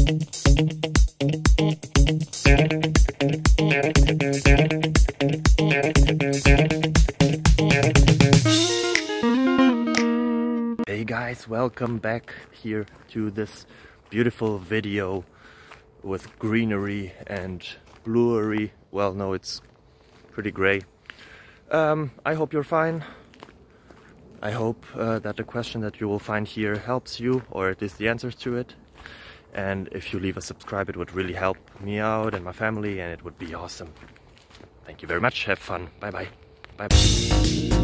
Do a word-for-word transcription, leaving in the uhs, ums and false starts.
Hey guys, welcome back here to this beautiful video with greenery and bluery. Well, no, it's pretty gray. Um, I hope you're fine. I hope uh, that the question that you will find here helps you, or at least the answers to it. And if you leave a subscribe, it would really help me out and my family, and it would be awesome. Thank you very much. Have fun. Bye bye. Bye bye.